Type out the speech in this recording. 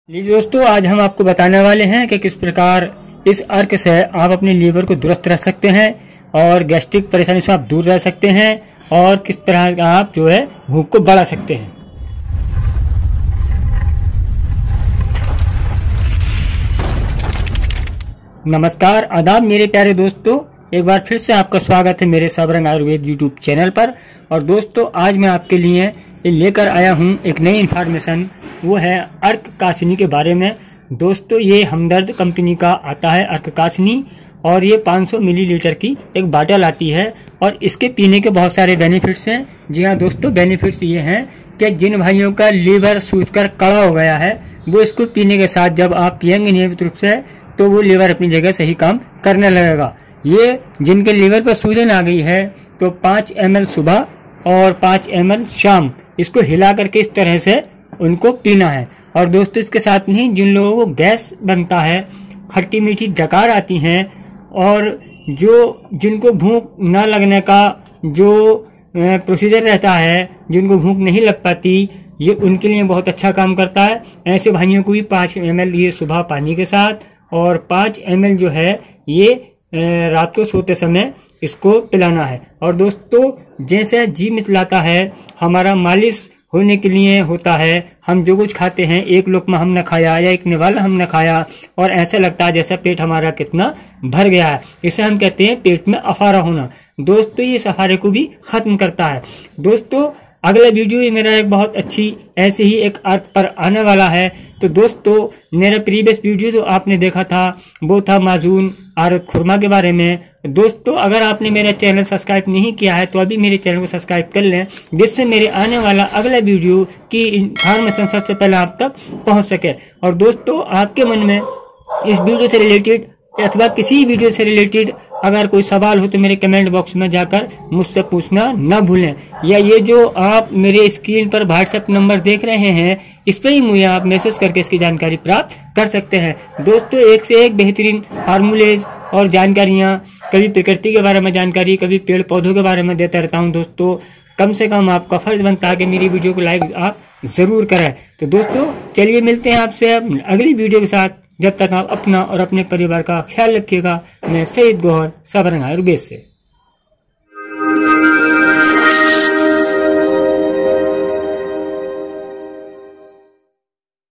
जी दोस्तों, आज हम आपको बताने वाले हैं कि किस प्रकार इस अर्क से आप अपने लीवर को दुरुस्त रख सकते हैं और गैस्ट्रिक परेशानी से आप दूर रह सकते हैं और किस तरह आप जो है भूख को बढ़ा सकते हैं। नमस्कार, आदाब मेरे प्यारे दोस्तों, एक बार फिर से आपका स्वागत है मेरे सबरंग आयुर्वेद यूट्यूब चैनल पर। और दोस्तों, आज मैं आपके लिए लेकर आया हूं एक नई इन्फॉर्मेशन, वो है अर्क कासनी के बारे में। दोस्तों, ये हमदर्द कंपनी का आता है अर्क कासनी और ये 500 मिलीलीटर की एक बाटल आती है और इसके पीने के बहुत सारे बेनिफिट्स हैं। जी हाँ दोस्तों, बेनिफिट्स ये हैं कि जिन भाइयों का लीवर सूजकर कड़ा हो गया है वो इसको पीने के साथ जब आप पिएंगे नियमित रूप से तो वो लीवर अपनी जगह सही काम करने लगेगा। ये जिनके लीवर पर सूजन आ गई है तो 5 ml सुबह और 5 ml शाम इसको हिला करके इस तरह से उनको पीना है। और दोस्तों, इसके साथ नहीं, जिन लोगों को गैस बनता है, खट्टी मीठी डकार आती हैं और जिनको भूख न लगने का जो प्रोसीजर रहता है, जिनको भूख नहीं लग पाती, ये उनके लिए बहुत अच्छा काम करता है। ऐसे भाइयों को भी 5 ml ये सुबह पानी के साथ और 5 ml जो है ये रात को सोते समय इसको पिलाना है। और दोस्तों, जैसे जी मिचलाता है, हमारा मालिश होने के लिए होता है। हम जो कुछ खाते हैं, एक लुकमा हम न खाया या एक निवाला हम न खाया और ऐसा लगता है जैसा पेट हमारा कितना भर गया है, इसे हम कहते हैं पेट में अफारा होना। दोस्तों, ये इस अफारे को भी खत्म करता है। दोस्तों, अगला वीडियो मेरा एक बहुत अच्छी ऐसे ही एक अर्क पर आने वाला है। तो दोस्तों, मेरा प्रीवियस वीडियो जो आपने देखा था वो था माजून आरत खुरमा के बारे में। दोस्तों, अगर आपने मेरा चैनल सब्सक्राइब नहीं किया है तो अभी मेरे चैनल को सब्सक्राइब कर लें, जिससे मेरे आने वाला अगला वीडियो की इन्फॉर्मेशन सबसे पहले आप तक पहुंच सके। और दोस्तों, आपके मन में इस वीडियो से रिलेटेड अथवा किसी वीडियो से रिलेटेड अगर कोई सवाल हो तो मेरे कमेंट बॉक्स में जाकर मुझसे पूछना न भूलें, या ये जो आप मेरे स्क्रीन पर व्हाट्सएप नंबर देख रहे हैं इस पर ही मुझे आप मैसेज करके इसकी जानकारी प्राप्त कर सकते हैं। दोस्तों, एक से एक बेहतरीन फार्मूलेज और जानकारियाँ, कभी प्रकृति के बारे में जानकारी, कभी पेड़ पौधों के बारे में देता रहता हूँ। दोस्तों, कम से कम आपका फर्ज बनता है कि मेरी वीडियो को लाइक आप जरूर करें। तो दोस्तों, चलिए मिलते हैं आपसे अगली वीडियो के साथ। जब तक आप अपना और अपने परिवार का ख्याल रखिएगा। मैं सईद गौहर, सबरंग आयुर्वेद से।